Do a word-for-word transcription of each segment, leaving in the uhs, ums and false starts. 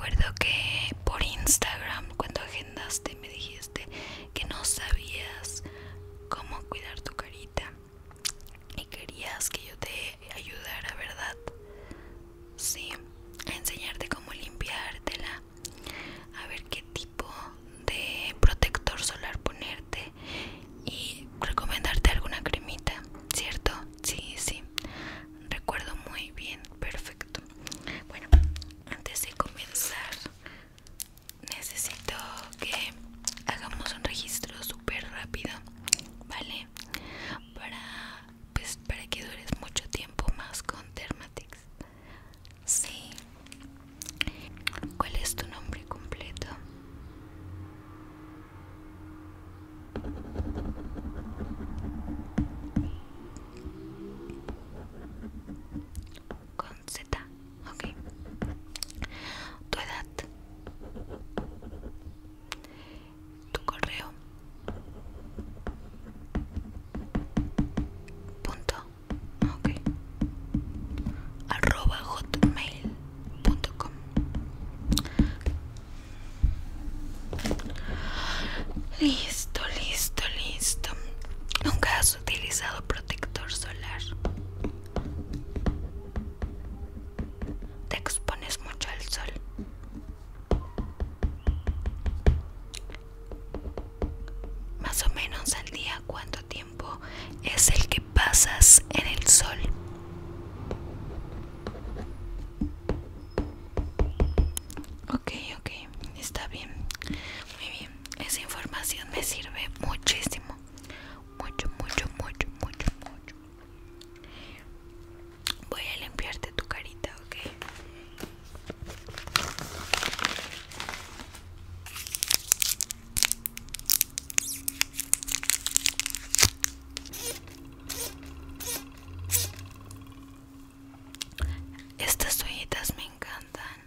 recuerdo que por Instagram, cuando agendaste, me dijiste que no sabías cómo cuidar tu carita y querías que yo te ayudara, ¿verdad? Sí, a enseñarte cómo limpiártela, a ver qué tipo de protector solar ponerte y recomendarte alguna cremita, ¿cierto? Sí, sí, recuerdo muy bien, perfecto. Bueno, antes de comenzar necesito que hagamos un registro súper rápido, ¿vale? Para, pues, para que dures mucho tiempo más con Dermatix. Sí. ¿Cuál es tu nombre completo? Con Z, ok. Tu edad, tu correo, punto, ok, arroba hotmail punto com. Listo, listo, listo. ¿Nunca has utilizado protector solar? ¿Te expones mucho al sol? Más o menos al día, ¿cuánto tiempo es el que pasas en el sol? Ok, ok, está bien. Muy bien, esa información me sirve muchísimo. Mucho, mucho, mucho, mucho, mucho. Voy a limpiarte tu carita, ok. Estas toallitas me encantan.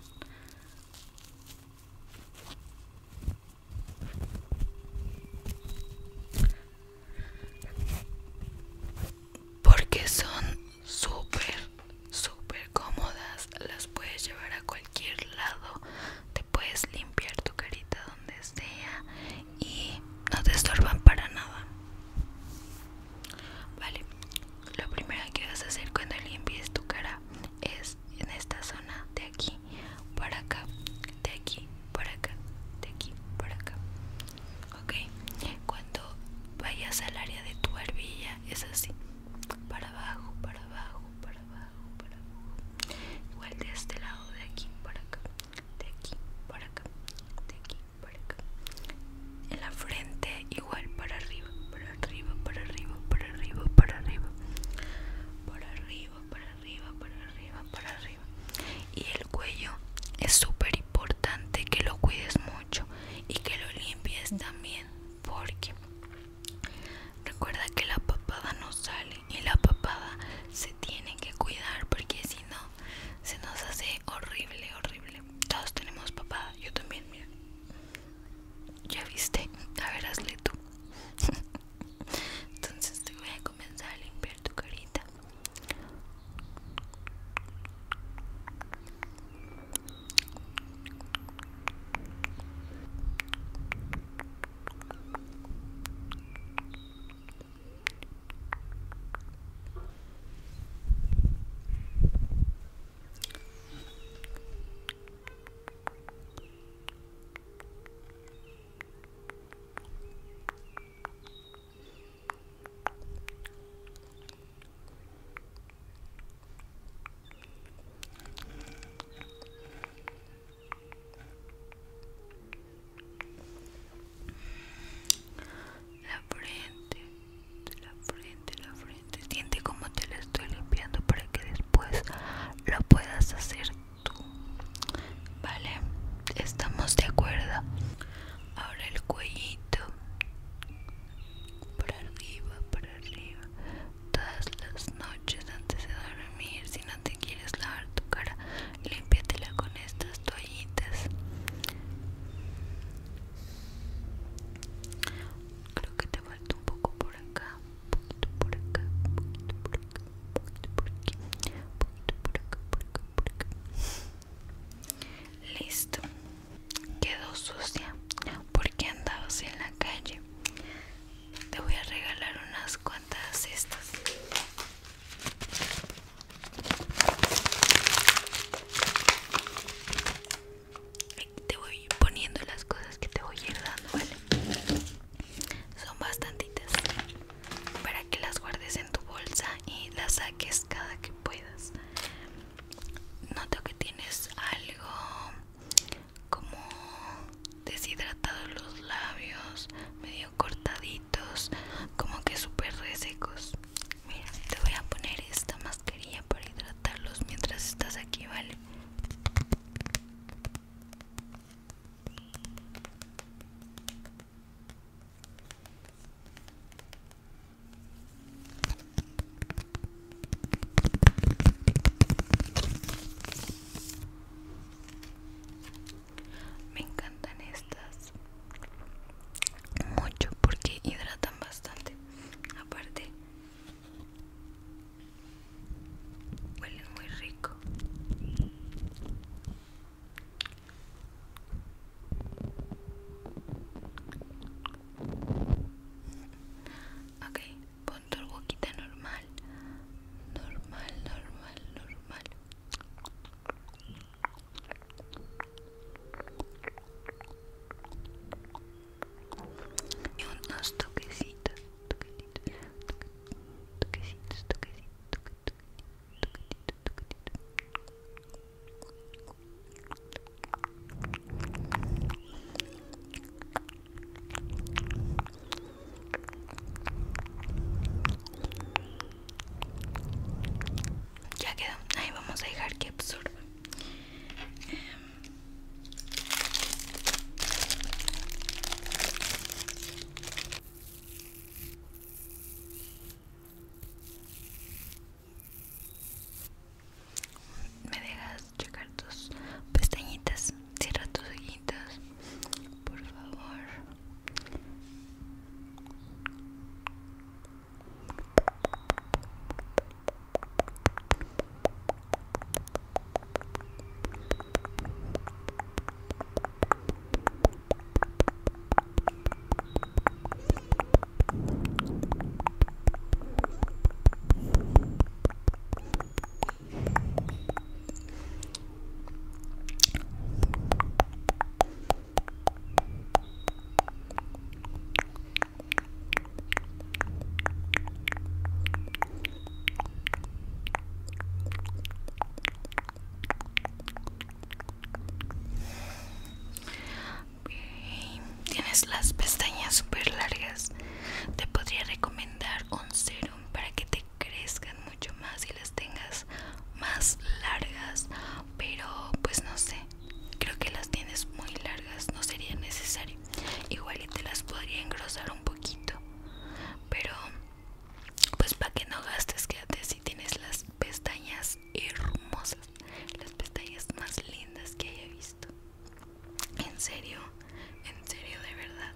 serio, en serio, de verdad.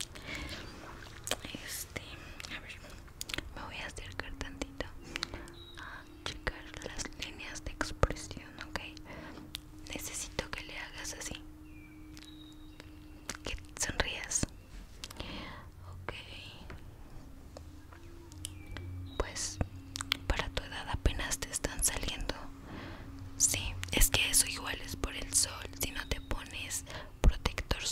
Este, a ver, me voy a acercar tantito a checar las líneas de expresión, ¿ok? Necesito que le hagas así, que sonrías. Ok, pues para tu edad apenas te están saliendo. Sí, es que eso igual es por el sol. Si no te pones protector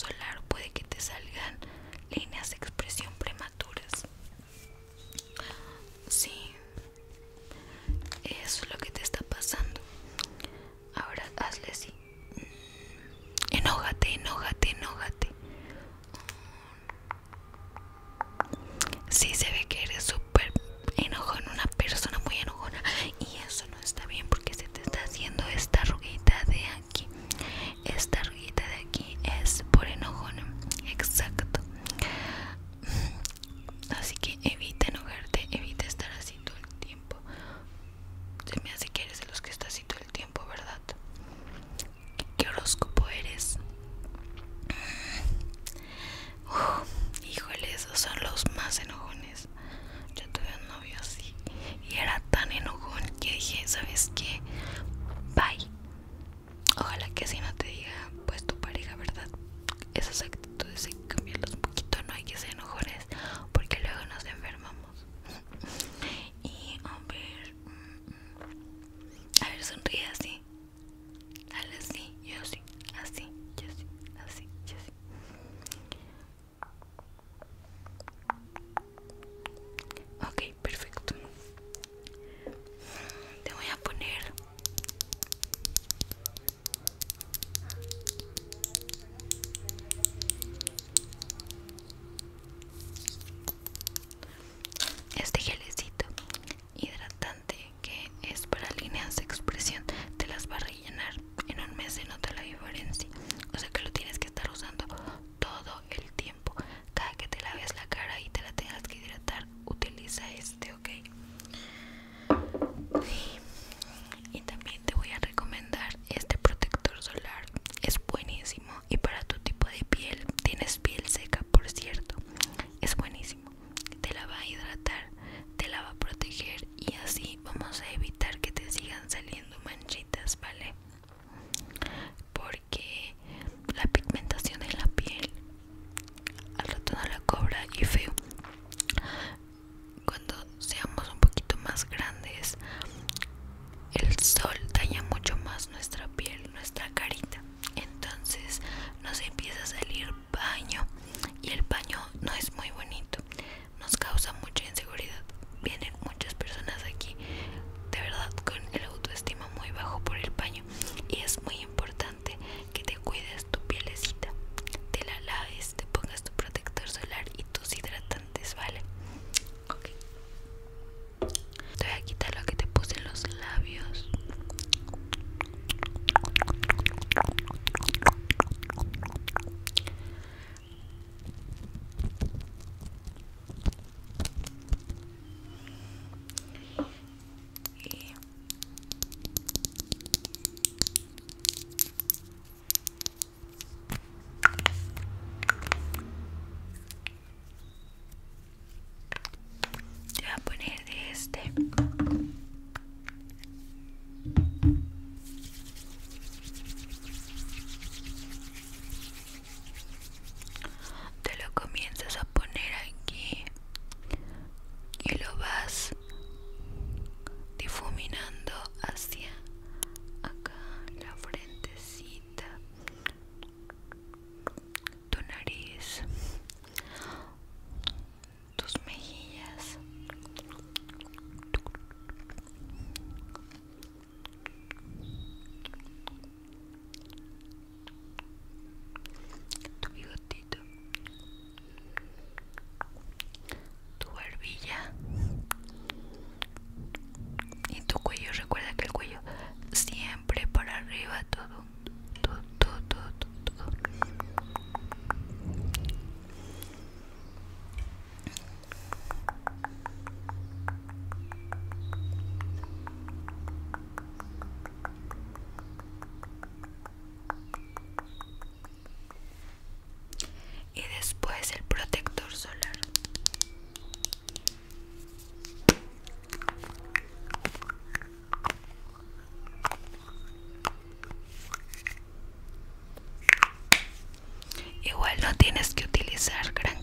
tienes que utilizar gran